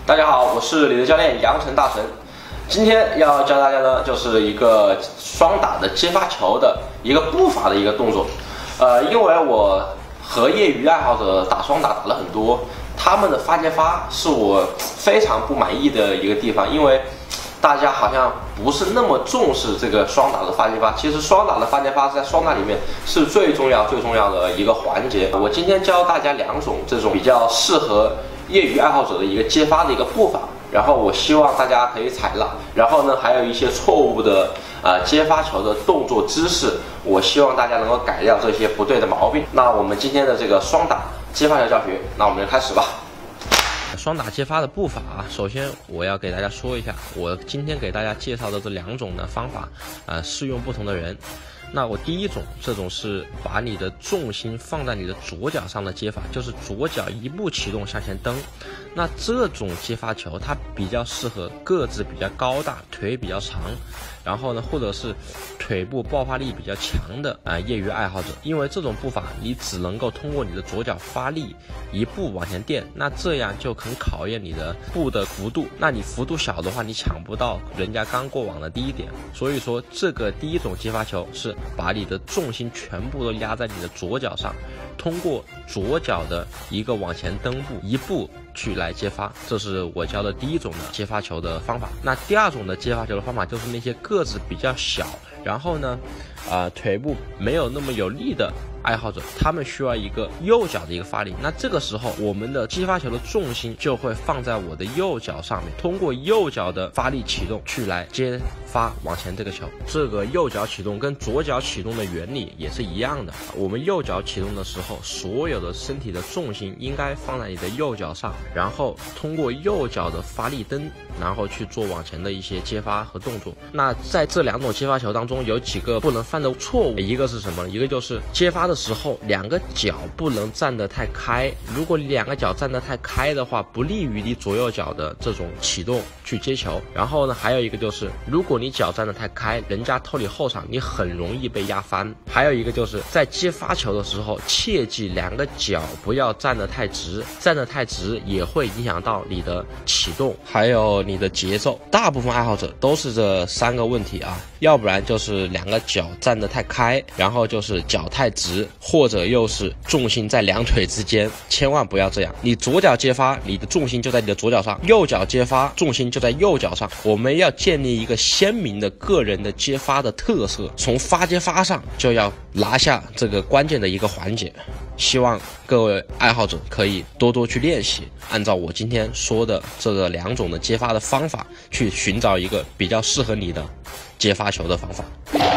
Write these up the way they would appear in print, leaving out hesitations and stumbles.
大家好，我是你的教练杨晨大神。今天要教大家呢，就是一个双打的接发球的一个步伐的一个动作。因为我和业余爱好者打双打打了很多，他们的发接发是我非常不满意的一个地方，因为大家好像不是那么重视这个双打的发接发。其实双打的发接发在双打里面是最重要的一个环节。我今天教大家两种这种比较适合业余爱好者的一个接发的一个步伐，然后我希望大家可以采纳。然后呢，还有一些错误的接发球的动作姿势，我希望大家能够改掉这些不对的毛病。那我们今天的这个双打接发球教学，那我们就开始吧。双打接发的步伐啊，首先我要给大家说一下，我今天给大家介绍的这两种的方法，适用不同的人。那我第一种，这种是把你的重心放在你的左脚上的接法，就是左脚一步启动向前蹬。那这种接发球它比较适合个子比较高大、腿比较长，然后呢，或者是腿部爆发力比较强的业余爱好者。因为这种步伐你只能够通过你的左脚发力一步往前垫，那这样就很考验你的步的幅度。那你幅度小的话，你抢不到人家刚过网的第一点。所以说，这个第一种接发球是把你的重心全部都压在你的左脚上，通过左脚的一个往前蹬步一步去来接发，这是我教的第一种的接发球的方法。那第二种的接发球的方法就是那些个子比较小，然后呢，腿部没有那么有力的爱好者，他们需要一个右脚的一个发力。那这个时候，我们的接发球的重心就会放在我的右脚上面，通过右脚的发力启动去来接发往前这个球。这个右脚启动跟左脚启动的原理也是一样的。我们右脚启动的时候，所有的身体的重心应该放在你的右脚上，然后通过右脚的发力蹬，然后去做往前的一些接发和动作。那在这两种接发球当中，有几个不能犯的错误，一个是什么？一个就是接发的时候两个脚不能站得太开，如果两个脚站得太开的话，不利于你左右脚的这种启动去接球。然后呢，还有一个就是如果你脚站得太开，人家偷你后场，你很容易被压翻。还有一个就是在接发球的时候，切记两个脚不要站得太直，站得太直也会影响到你的启动还有你的节奏。大部分爱好者都是这三个问题啊，要不然就是两个脚站得太开，然后就是脚太直，或者又是重心在两腿之间。千万不要这样，你左脚接发，你的重心就在你的左脚上，右脚接发，重心就在右脚上。我们要建立一个鲜明的个人的接发的特色，从发接发上就要拿下这个关键的一个环节。希望各位爱好者可以多多去练习，按照我今天说的这个两种的接发的方法，去寻找一个比较适合你的接发球的方法。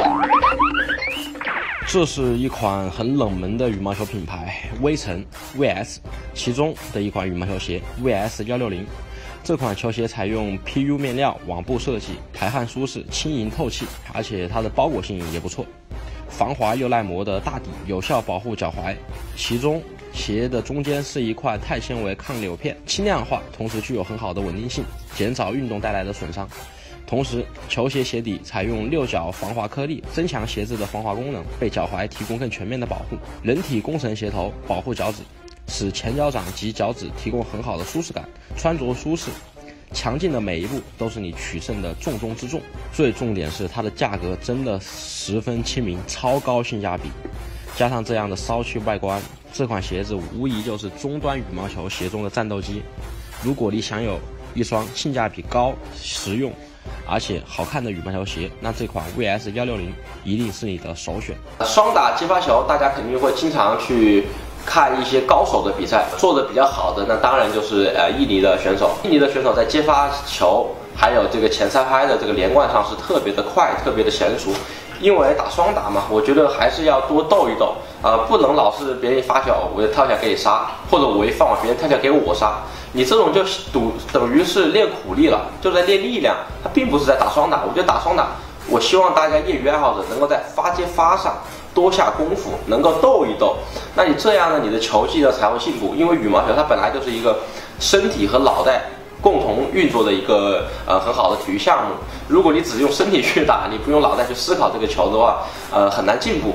这是一款很冷门的羽毛球品牌微尘 VS 其中的一款羽毛球鞋 VS160。这款球鞋采用 PU 面料网布设计，排汗舒适，轻盈透气，而且它的包裹性也不错，防滑又耐磨的大底有效保护脚踝。其中鞋的中间是一块钛纤维抗扭片，轻量化，同时具有很好的稳定性，减少运动带来的损伤。同时，球鞋鞋底采用6角防滑颗粒，增强鞋子的防滑功能，为脚踝提供更全面的保护。人体工程鞋头保护脚趾，使前脚掌及脚趾提供很好的舒适感，穿着舒适。强劲的每一步都是你取胜的重中之重。最重点是它的价格真的十分亲民，超高性价比。加上这样的骚气外观，这款鞋子无疑就是中端羽毛球鞋中的战斗机。如果你想有一双性价比高、实用而且好看的羽毛球鞋，那这款 VS160 一定是你的首选。双打接发球，大家肯定会经常去看一些高手的比赛，做的比较好的，那当然就是印尼的选手。印尼的选手在接发球还有这个前三拍的这个连贯上是特别的快，特别的娴熟。因为打双打嘛，我觉得还是要多斗一斗，不能老是别人发球我就跳起来给你杀，或者我一放网别人跳起来给我杀，你这种就等于是练苦力了，就在练力量，它并不是在打双打。我觉得打双打，我希望大家业余爱好者能够在发接发上多下功夫，能够斗一斗。那你这样呢，你的球技呢才会进步。因为羽毛球它本来就是一个身体和脑袋共同运作的一个很好的体育项目。如果你只用身体去打，你不用脑袋去思考这个球的话，很难进步。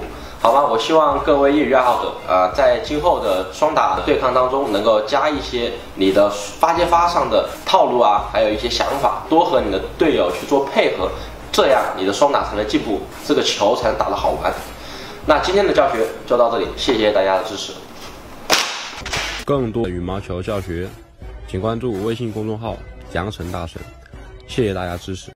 好吧，我希望各位业余爱好者在今后的双打对抗当中，能够加一些你的发接发上的套路啊，还有一些想法，多和你的队友去做配合，这样你的双打才能进步，这个球才能打得好玩。那今天的教学就到这里，谢谢大家的支持。 更多的羽毛球教学，请关注微信公众号“羊城大神”，谢谢大家支持。